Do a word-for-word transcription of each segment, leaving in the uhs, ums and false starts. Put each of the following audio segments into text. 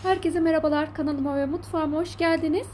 Herkese merhabalar, kanalıma ve mutfağıma hoş geldiniz.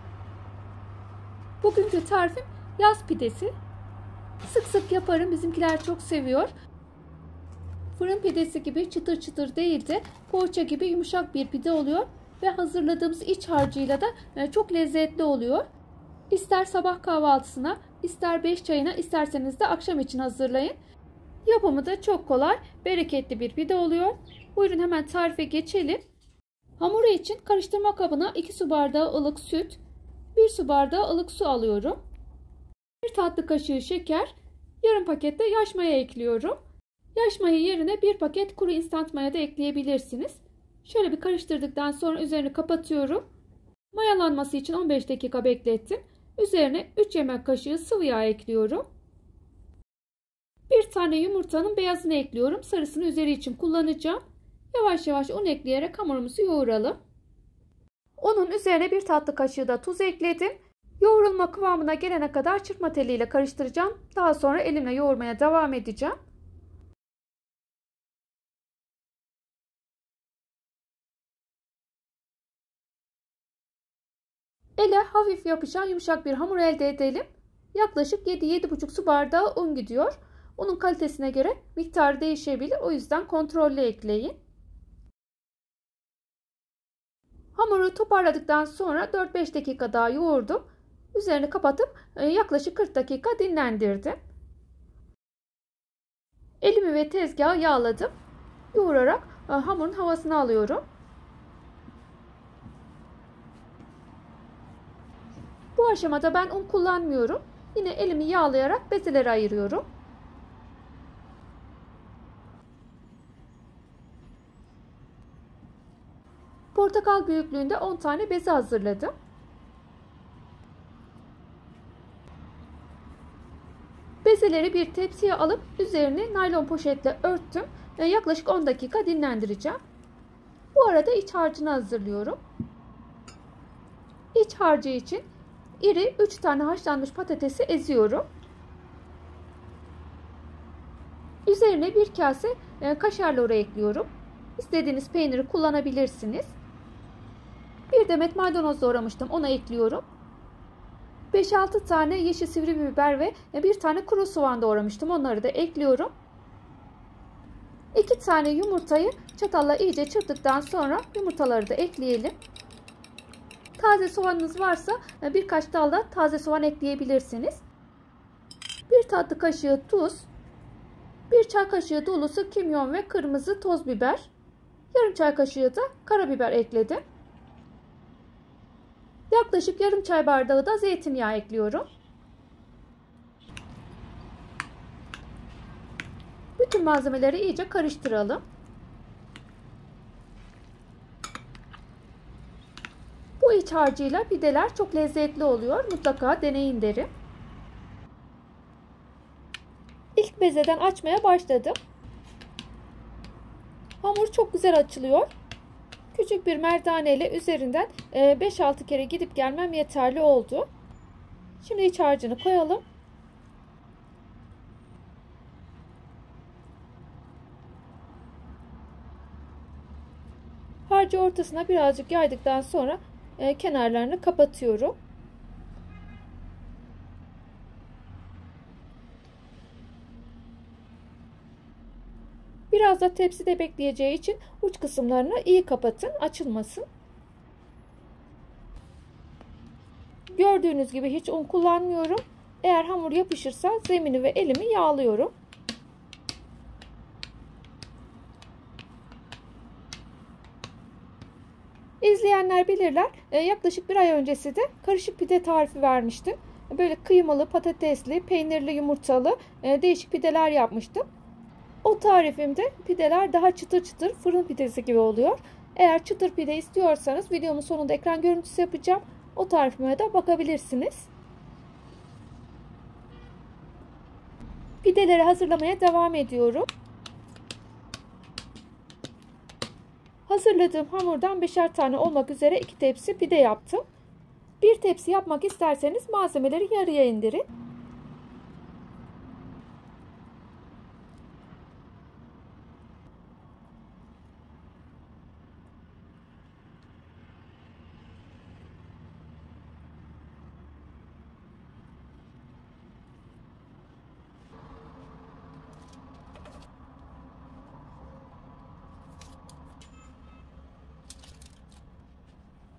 Bugünkü tarifim yaz pidesi. Sık sık yaparım, bizimkiler çok seviyor. Fırın pidesi gibi çıtır çıtır değil de poğaça gibi yumuşak bir pide oluyor. Ve hazırladığımız iç harcıyla da çok lezzetli oluyor. İster sabah kahvaltısına, ister beş çayına, isterseniz de akşam için hazırlayın. Yapımı da çok kolay, bereketli bir pide oluyor. Buyurun hemen tarife geçelim. Hamuru için karıştırma kabına iki su bardağı ılık süt, bir su bardağı ılık su alıyorum. bir tatlı kaşığı şeker, yarım paket de yaş maya ekliyorum. Yaş maya yerine bir paket kuru instant maya da ekleyebilirsiniz. Şöyle bir karıştırdıktan sonra üzerini kapatıyorum. Mayalanması için on beş dakika beklettim. Üzerine üç yemek kaşığı sıvı yağ ekliyorum. Bir tane yumurtanın beyazını ekliyorum. Sarısını üzeri için kullanacağım. Yavaş yavaş un ekleyerek hamurumuzu yoğuralım. Unun üzerine bir tatlı kaşığı da tuz ekledim. Yoğrulma kıvamına gelene kadar çırpma teliyle karıştıracağım. Daha sonra elimle yoğurmaya devam edeceğim. Ele hafif yapışan yumuşak bir hamur elde edelim. Yaklaşık yedi yedi buçuk su bardağı un gidiyor. Unun kalitesine göre miktar değişebilir. O yüzden kontrollü ekleyin. Hamuru toparladıktan sonra dört beş dakika daha yoğurdum. Üzerini kapatıp yaklaşık kırk dakika dinlendirdim. Elimi ve tezgahı yağladım. Yoğurarak hamurun havasını alıyorum. Bu aşamada ben un kullanmıyorum. Yine elimi yağlayarak bezelere ayırıyorum. Portakal büyüklüğünde on tane beze hazırladım. Bezeleri bir tepsiye alıp üzerini naylon poşetle örttüm. Yaklaşık on dakika dinlendireceğim. Bu arada iç harcını hazırlıyorum. İç harcı için iri üç tane haşlanmış patatesi eziyorum. Üzerine bir kase kaşar lora ekliyorum. İstediğiniz peyniri kullanabilirsiniz. Bir demet maydanoz doğramıştım, onu ekliyorum. beş altı tane yeşil sivri biber ve bir tane kuru soğan doğramıştım, onları da ekliyorum. iki tane yumurtayı çatalla iyice çırptıktan sonra yumurtaları da ekleyelim. Taze soğanınız varsa birkaç dal da taze soğan ekleyebilirsiniz. bir tatlı kaşığı tuz, bir çay kaşığı dolusu kimyon ve kırmızı toz biber, yarım çay kaşığı da karabiber ekledim. Yaklaşık yarım çay bardağı da zeytinyağı ekliyorum. Bütün malzemeleri iyice karıştıralım. Bu iç harcıyla pideler çok lezzetli oluyor. Mutlaka deneyin derim. İlk bezeden açmaya başladım. Hamur çok güzel açılıyor. Küçük bir merdane ile üzerinden beş altı kere gidip gelmem yeterli oldu. Şimdi iç harcını koyalım. Harcı ortasına birazcık yaydıktan sonra kenarlarını kapatıyorum. Biraz da tepside bekleyeceği için uç kısımlarını iyi kapatın, açılmasın. Gördüğünüz gibi hiç un kullanmıyorum. Eğer hamur yapışırsa zemini ve elimi yağlıyorum. İzleyenler bilirler. Yaklaşık bir ay öncesi de karışık pide tarifi vermiştim. Böyle kıymalı, patatesli, peynirli, yumurtalı değişik pideler yapmıştım. O tarifimde pideler daha çıtır çıtır fırın pidesi gibi oluyor. Eğer çıtır pide istiyorsanız videomun sonunda ekran görüntüsü yapacağım. O tarifime de bakabilirsiniz. Pideleri hazırlamaya devam ediyorum. Hazırladığım hamurdan beşer tane olmak üzere iki tepsi pide yaptım. Bir tepsi yapmak isterseniz malzemeleri yarıya indirin.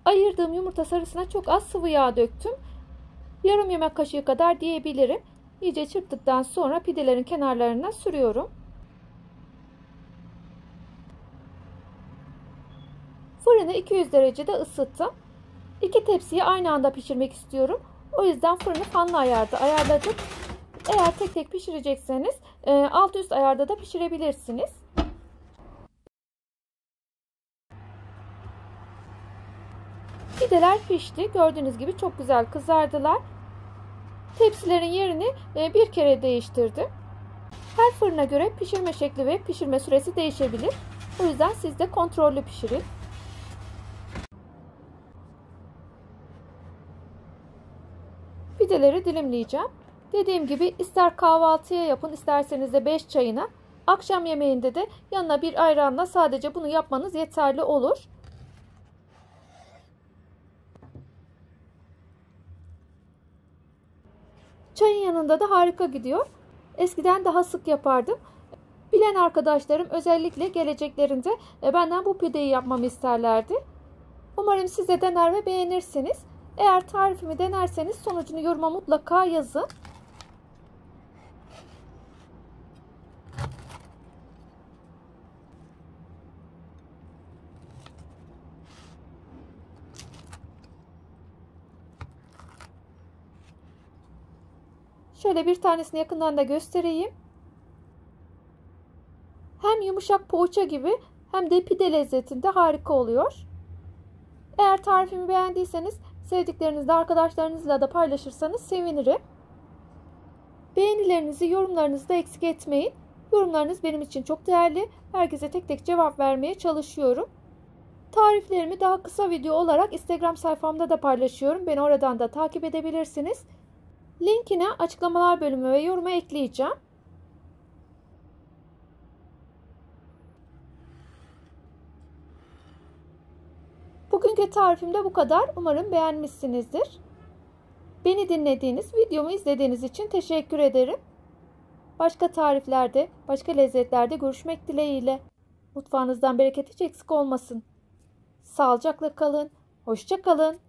Ayırdığım yumurta sarısına çok az sıvı yağ döktüm. Yarım yemek kaşığı kadar diyebilirim. İyice çırptıktan sonra pidelerin kenarlarına sürüyorum. Fırını iki yüz derecede ısıttım. İki tepsiyi aynı anda pişirmek istiyorum. O yüzden fırını fanlı ayarda ayarladım. Eğer tek tek pişirecekseniz alt üst ayarda da pişirebilirsiniz. Pideler pişti. Gördüğünüz gibi çok güzel kızardılar. Tepsilerin yerini bir kere değiştirdim. Her fırına göre pişirme şekli ve pişirme süresi değişebilir. O yüzden siz de kontrollü pişirin. Pideleri dilimleyeceğim. Dediğim gibi ister kahvaltıya yapın, isterseniz de beş çayına. Akşam yemeğinde de yanına bir ayranla sadece bunu yapmanız yeterli olur. Çayın yanında da harika gidiyor. Eskiden daha sık yapardım. Bilen arkadaşlarım özellikle geleceklerinde benden bu pideyi yapmamı isterlerdi. Umarım siz de dener ve beğenirsiniz. Eğer tarifimi denerseniz sonucunu yoruma mutlaka yazın. Şöyle bir tanesini yakından da göstereyim. Hem yumuşak poğaça gibi hem de pide lezzetinde harika oluyor. Eğer tarifimi beğendiyseniz sevdiklerinizle, arkadaşlarınızla da paylaşırsanız sevinirim. Beğenilerinizi, yorumlarınızı da eksik etmeyin. Yorumlarınız benim için çok değerli. Herkese tek tek cevap vermeye çalışıyorum. Tariflerimi daha kısa video olarak Instagram sayfamda da paylaşıyorum. Beni oradan da takip edebilirsiniz. Linkini açıklamalar bölümü ve yoruma ekleyeceğim. Bugünkü tarifim de bu kadar. Umarım beğenmişsinizdir. Beni dinlediğiniz, videomu izlediğiniz için teşekkür ederim. Başka tariflerde, başka lezzetlerde görüşmek dileğiyle. Mutfağınızdan bereket hiç eksik olmasın. Sağlıcakla kalın. Hoşça kalın.